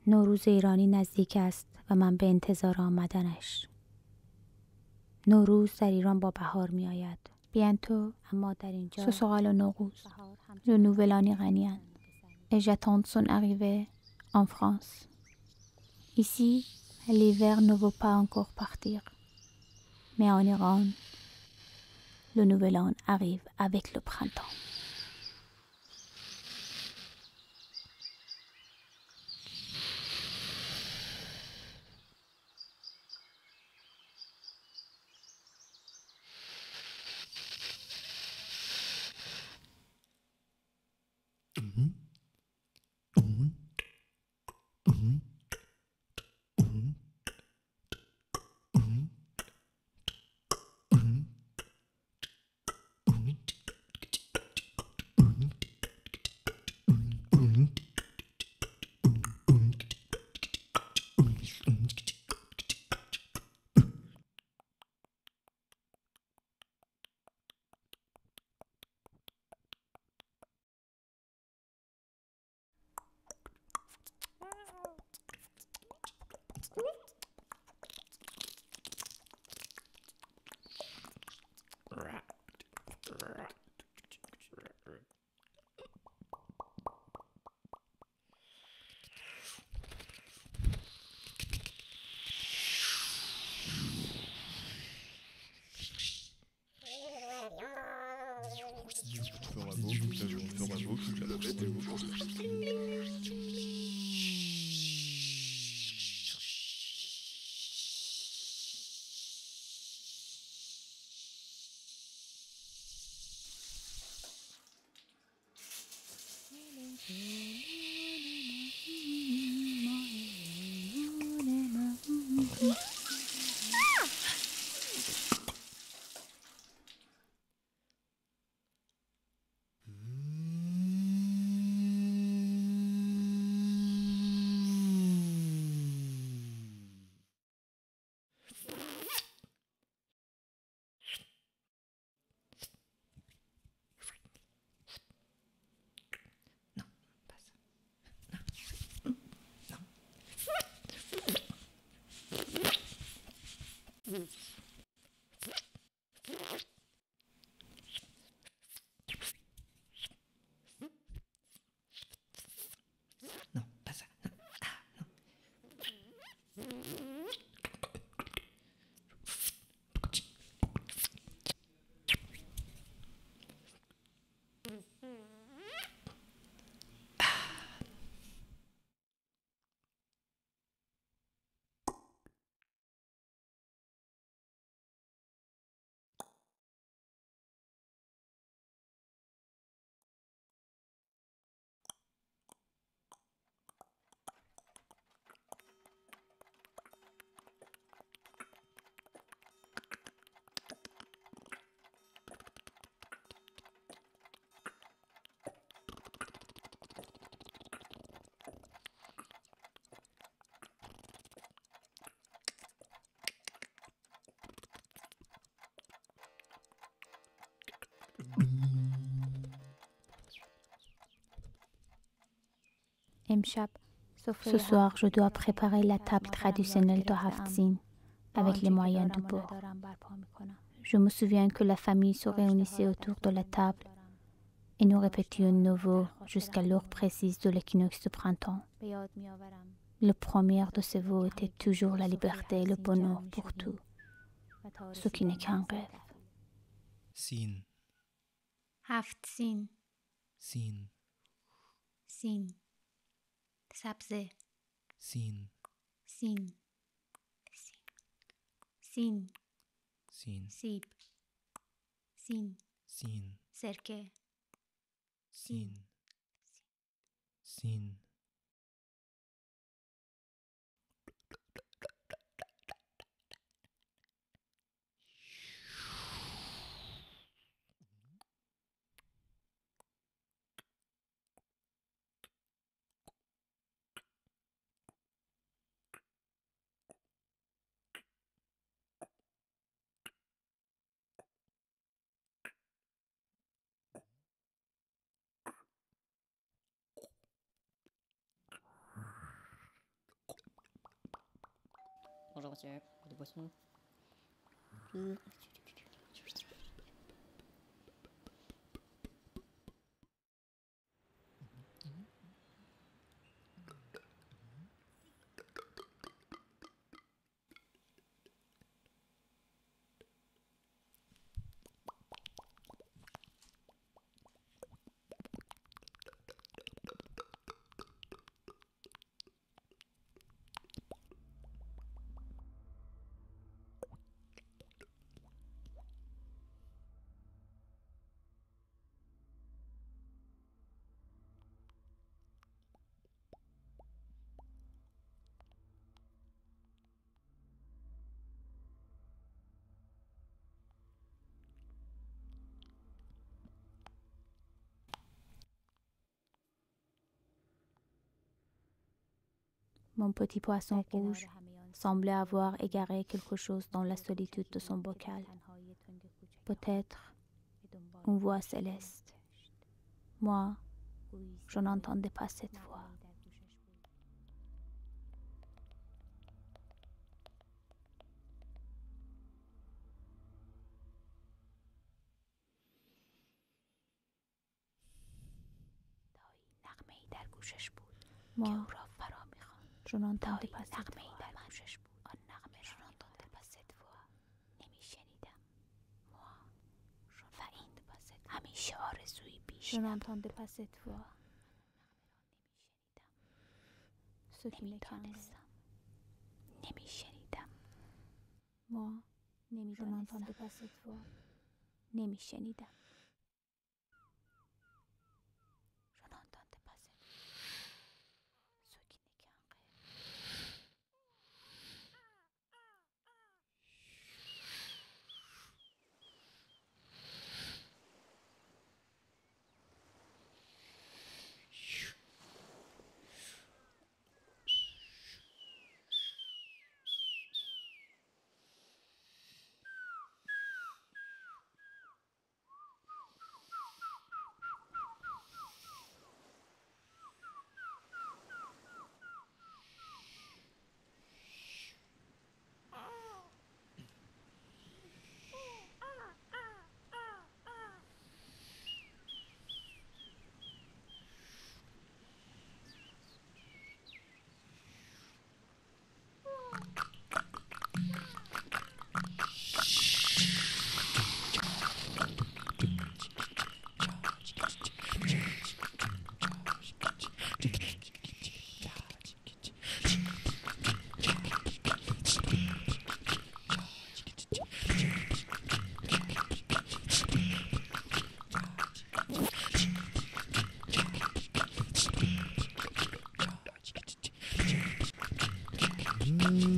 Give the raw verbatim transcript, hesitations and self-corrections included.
نوروز ایرانی نزدیک است و من به انتظار آمدنش. نوروز در ایران با بهار می آید. Bientôt, اما در اینجا ce sera le Nowruz. le Le nouvel an iranien. Et j'attends son arrivée en France. Ici, l'hiver ne veut pas encore partir. Mais en Iran, le nouvel an arrive avec le printemps. امشب Ce soir, je dois préparer la table traditionnelle de Haftzin avec les moyens du bord. Je me souviens que la famille se réunissait autour de la table et nous répétions nouveau jusqu'à l'heure précise de l'équinoxe de printemps. Le premier de ces vœux était toujours la liberté et le bonheur pour tout, ce qui n'est qu'un rêve. Sin. Haftzin. Sin. Sin. Sabze. Sin. Sin. Sin. Sin. Sib. Sin. Sin. Serke. Sin. Sin. Bonjour monsieur, des boissons. Mon petit poisson rouge semblait avoir égaré quelque chose dans la solitude de son bocal. Peut-être une voix céleste. Moi, je n'entendais pas cette voix. Moi, je n'entendais pas cette voix. Je n'entendais pas cette voix. Moi, je n'entendais pas cette voix. Ce qui m'étranglait. Moi, je n'entendais pas cette voix. نمیشنیدم. Mm-hmm.